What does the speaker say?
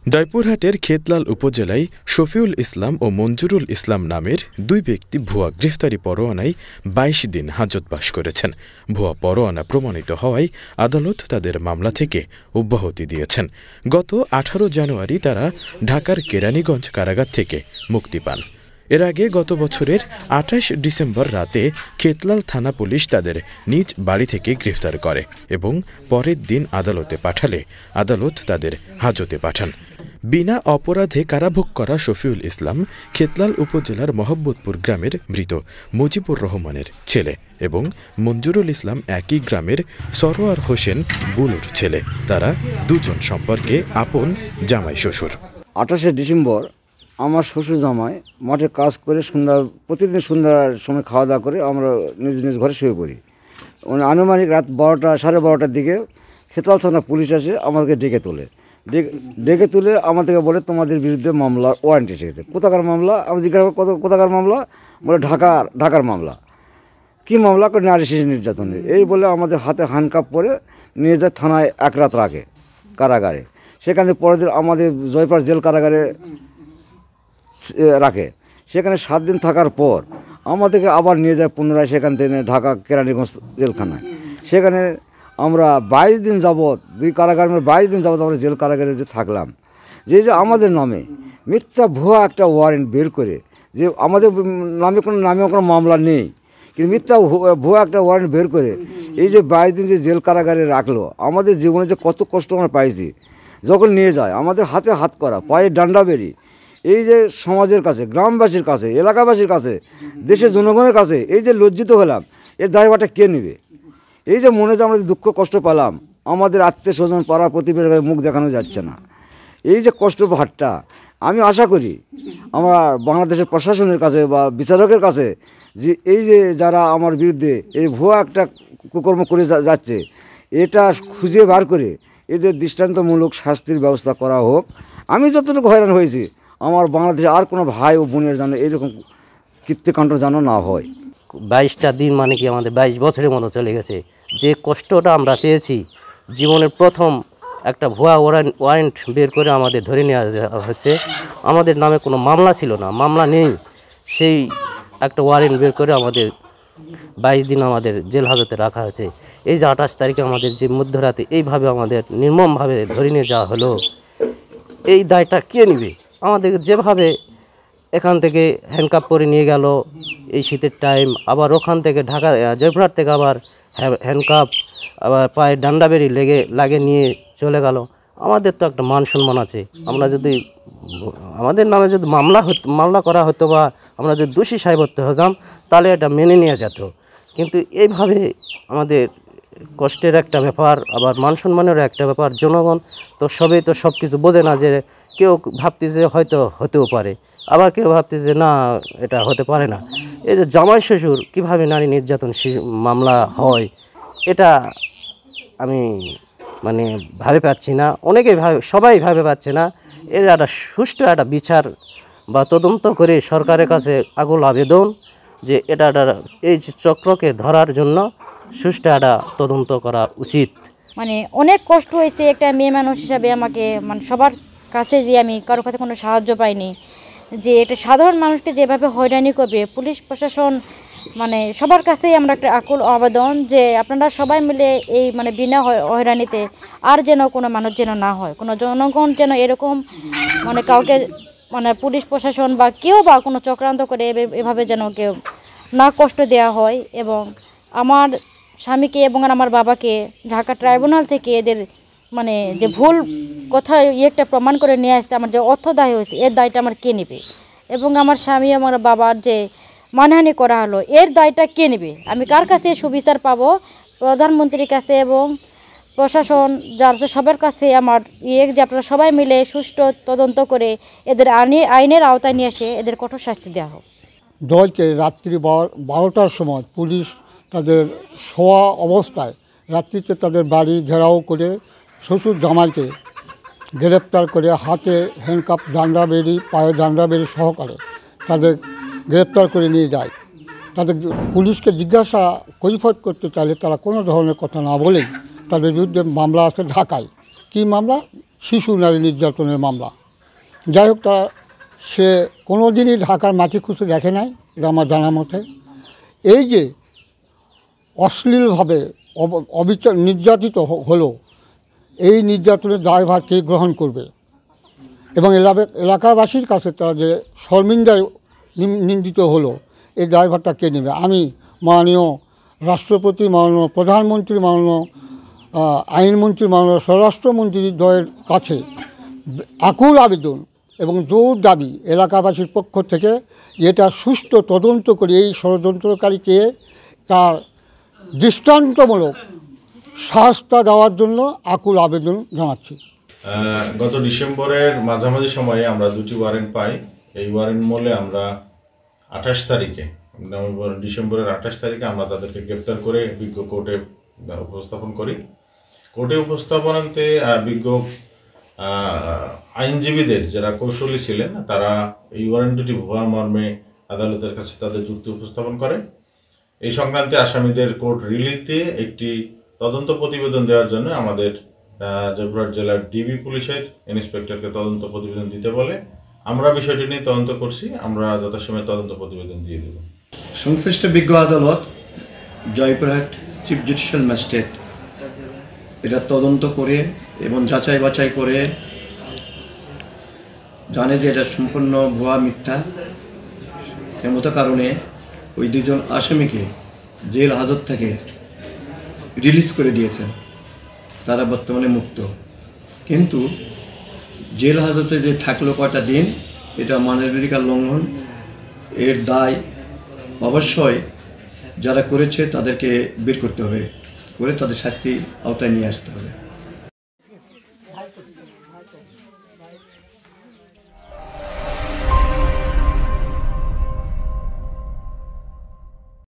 জয়পুরহাটের খেতলাল উপজেলায় শফিউল ইসলাম ও মঞ্জুরুল ইসলাম নামের দুই ব্যক্তি ভুয়া গ্রেফতারি পরোয়ানায় ২২ দিন হাজতবাস করেছেন। ভুয়া পরোয়ানা প্রমাণিত হওয়ায় আদালত তাদের মামলা থেকে অব্যাহতি দিয়েছেন। গত ১৮ জানুয়ারি তারা ঢাকার কেরানীগঞ্জ কারাগার থেকে মুক্তি পান। এর আগে গত বছরের ২৮ ডিসেম্বর রাতে খেতলাল থানা পুলিশ তাদের নিজ বাড়ি থেকে গ্রেফতার করে এবং পরের দিন আদালতে পাঠালে আদালত তাদের হাজতে পাঠান। বিনা অপরাধে কারাভোগ করা শফিউল ইসলাম খেতলাল উপজেলার মহব্বতপুর গ্রামের মৃত মুজিবুর রহমানের ছেলে এবং মঞ্জুরুল ইসলাম একই গ্রামের সরোয়ার হোসেন বুলুর ছেলে। তারা দুজন সম্পর্কে আপন জামাই শ্বশুর। ২৮ ডিসেম্বর আমার শ্বশুর জামাই মাঠে কাজ করে প্রতিদিন সন্ধ্যার সময় খাওয়া দাওয়া করে আমরা নিজ নিজ ঘরে শুয়ে পড়ি। আনুমানিক রাত ১২টা সাড়ে ১২টার দিকে খেতলাল থানা পুলিশ আসে, আমাদেরকে ডেকে তুলে আমাদেরকে বলে তোমাদের বিরুদ্ধে মামলা ওয়ারেন্ট এসেছে। কোথাকার মামলা? আমি জিজ্ঞাসা কোথাকার মামলা? বলে ঢাকার মামলা। কী মামলা? করে নারী শিশু নির্যাতনের। এই বলে আমাদের হাতে হ্যান্ডকাপ পরে নিয়ে যায় থানায়, এক রাত কারাগারে। সেখানে পরের দিন আমাদের জয়পুরহাট জেল কারাগারে রাখে। সেখানে ৭ দিন থাকার পর আমাদেরকে আবার নিয়ে যায় পুনরায় সেখান থেকে ঢাকা কেরানীগঞ্জ জেলখানায়। সেখানে আমরা ২২ দিন যাবৎ, দুই কারাগার ২২ দিন যাবৎ আমরা জেল কারাগারে যে থাকলাম। যে আমাদের নামে মিথ্যা ভুয়া একটা ওয়ারেন্ট বের করে, যে আমাদের নামে কোনো মামলা নেই, কিন্তু মিথ্যা ভুয়া একটা ওয়ারেন্ট বের করে এই যে ২২ দিন যে জেল কারাগারে রাখলো, আমাদের জীবনে যে কত কষ্ট আমরা পাইছি। যখন নিয়ে যায় আমাদের হাতে হাত করা, পায়ে ডান্ডা বেরি, এই যে সমাজের কাছে, গ্রামবাসীর কাছে, এলাকাবাসীর কাছে, দেশের জনগণের কাছে এই যে লজ্জিত হলাম, এর দায়ভারটা কে নেবে? এই যে মনে যে আমরা দুঃখ কষ্ট পেলাম, আমাদের আত্মীয় স্বজন পাড়া প্রতিবেশীর মুখ দেখানো যাচ্ছে না। এই যে কষ্ট ভারটা আমি আশা করি আমরা বাংলাদেশের প্রশাসনের কাছে বা বিচারকের কাছে, যে এই যে যারা আমার বিরুদ্ধে এই ভুয়া একটা কুকর্ম করে যাচ্ছে, এটা খুঁজে বার করে এদের দৃষ্টান্তমূলক শাস্তির ব্যবস্থা করা হোক। আমি যতটুকু হয়রান হয়েছি, আমার বাংলাদেশে আর কোনো ভাই ও বোনের যেন এইরকম কৃত্যকাণ্ড যেন না হয়। ২২টা দিন মানে কি আমাদের ২২ বছরের মতো চলে গেছে। যে কষ্টটা আমরা পেয়েছি, জীবনের প্রথম একটা ভুয়া ওয়ারেন্ট বের করে আমাদের ধরে নেওয়া হচ্ছে। আমাদের নামে কোনো মামলা ছিল না, মামলা নেই, সেই একটা ওয়ারেন্ট বের করে আমাদের ২২ দিন আমাদের জেল হাজতে রাখা হয়েছে। এই যে ২৮ তারিখে আমাদের যে মধ্যরাতে এইভাবে আমাদের নির্মমভাবে ধরে নিয়ে যাওয়া হলো, এই দায়টা কে নেবে? আমাদের যেভাবে এখান থেকে হ্যান্ডকাপ করে নিয়ে গেল এই শীতের টাইম, আবার ওখান থেকে ঢাকা জয়পুরহাট থেকে আবার হ্যান্ডকাপ, আবার পায়ে ডান্ডা বেরি লাগে নিয়ে চলে গেল। আমাদের তো একটা মান সম্মান আছে। আমরা যদি আমাদের নামে যদি মামলা করা হতো বা আমরা যদি দোষী সাব্যস্ত হতাম, তাহলে এটা মেনে নেওয়া যেত। কিন্তু এইভাবে আমাদের কষ্টের একটা ব্যাপার, আবার মান সম্মানেরও একটা ব্যাপার। জনগণ তো সব কিছু বোঝে না। যে কেউ ভাবতেছে হয়তো হতেও পারে, আবার কেউ ভাবতেছে না, এটা হতে পারে না। এই যে জামাই শ্বশুর কীভাবে নারী নির্যাতন মামলা হয়, এটা আমি ভাবে পাচ্ছি না। সবাই ভাবে পাচ্ছে না। এর একটা সুষ্ঠু একটা বিচার বা তদন্ত করে সরকারের কাছে আকুল আবেদন, যে এটা এই চক্রকে ধরার জন্য সুষ্ঠু একটা তদন্ত করা উচিত। অনেক কষ্ট হয়েছে একটা মেয়ে মানুষ হিসাবে। আমাকে সবার কাছে যে আমি কারোর কাছে কোনো সাহায্য পাইনি, যে এটা সাধারণ মানুষকে যেভাবে হয়রানি করবে পুলিশ প্রশাসন, সবার কাছেই আমরা একটা আকুল আবেদন, যে আপনারা সবাই মিলে এই বিনা হয়রানিতে আর যেন কোনো মানুষ যেন না হয়, কোনো জনগণ যেন এরকম কাউকে পুলিশ প্রশাসন বা কেউ বা কোনো চক্রান্ত করে এভাবে যেন কেউ না কষ্ট দেওয়া হয়। এবং আমার স্বামীকে এবং আমার বাবাকে ঢাকা ট্রাইব্যুনাল থেকে এদের যে ভুল কথা একটা প্রমাণ করে নিয়ে আসতে আমার যে অর্থ দায় হয়েছে, এর দায়টা আমার কে নেবে? এবং আমার স্বামী আমার বাবার যে মানহানি করা হলো, এর দায়টা কে নেবে? আমি কার কাছে সুবিচার পাবো? প্রধানমন্ত্রীর কাছে এবং প্রশাসন যার সবার কাছে আমার যে আপনারা সবাই মিলে সুষ্ঠু তদন্ত করে এদের আইনের আওতায় নিয়ে এসে এদের কঠোর শাস্তি দেওয়া হোক। দলকে রাত্রি 12টার সময় পুলিশ তাদের শোয়া অবস্থায় রাত্রিতে তাদের বাড়ি ঘেরাও করে শ্বশুর জামাইকে গ্রেপ্তার করে হাতে হ্যান্ডকাপ, ডান্ডা বেরি, পায়ে ডান্ডা বেরি সহকারে তাদের গ্রেপ্তার করে নিয়ে যায়। তাদের পুলিশকে জিজ্ঞাসা কৈফিয়ত করতে চাইলে তারা কোনো ধরনের কথা না বলেই তাদের বিরুদ্ধে মামলা আছে ঢাকায়। কী মামলা? শিশু নারী নির্যাতনের মামলা। যাই হোক, সে কোনো দিনই ঢাকার মাটি খুঁজে দেখে নাই, এটা আমার জানা মতে। এই যে অশ্লীলভাবে অবিচার নির্যাতিত হলো, এই নির্যাতনের দায়ভার কে গ্রহণ করবে? এবং এলাকাবাসীর কাছে তারা যে শর্মিন্দায় নিন্দিত হলো, এই দায়ভারটা কে নেবে? আমি মাননীয় রাষ্ট্রপতি, মাননীয় প্রধানমন্ত্রী, মাননীয় আইনমন্ত্রী, মাননীয় স্বরাষ্ট্রমন্ত্রী দ্বয়ের কাছে আকুল আবেদন এবং জোর দাবি এলাকাবাসীর পক্ষ থেকে, এটা সুষ্ঠু তদন্ত করে এই ষড়যন্ত্রকারীকে তার দৃষ্টান্তমূলক শাস্তি দেওয়ার জন্য আকুল আবেদন জানাচ্ছি। গত ডিসেম্বরের মাঝামাঝি সময়ে আমরা দুটি ওয়ারেন্ট পাই। এই ওয়ারেন্ট মূলে আমরা 28 তারিখে, ডিসেম্বরের 28 তারিখে আমরা তাদেরকে গ্রেপ্তার করে বিজ্ঞ কোর্টে উপস্থাপন করি। কোর্টে উপস্থাপনান্তে বিজ্ঞ আইনজীবীদের যারা কৌশলী ছিলেন, তারা এই ওয়ারেন্ট দুটি ভুয়া মর্মে আদালতের কাছে তাদের যুক্তি উপস্থাপন করে। এই সংক্রান্তে আসামিদের কোর্ট রিলিজ দিয়ে একটি তদন্ত প্রতিবেদন দেওয়ার জন্য আমাদের জয়পুরহাট জেলার ডিবি পুলিশের ইন্সপেক্টরকে তদন্ত প্রতিবেদন দিতে বলে। আমরা বিষয়টি নিয়ে তদন্ত করছি, আমরা যথাসময়ে তদন্ত প্রতিবেদন দিয়ে দেব। সংশ্লিষ্ট বিজ্ঞ আদালত জয়পুরহাট চিফ জুডিশিয়াল ম্যাজিস্ট্রেট এটা তদন্ত করে এবং যাচাই বাছাই করে জানে যে এটা সম্পূর্ণ ভুয়া, মিথ্যা। এমতো কারণে ওই দুজন আসামিকে জেল হাজত থেকে রিলিজ করে দিয়েছেন। তারা বর্তমানে মুক্ত, কিন্তু জেল হাজতে যে থাকলো কয়টা দিন, এটা মানবাধিকার লঙ্ঘন। এর দায় অবশ্যই যারা করেছে তাদেরকে বের করতে হবে, করে তাদের শাস্তি আওতায় নিয়ে আসতে হবে।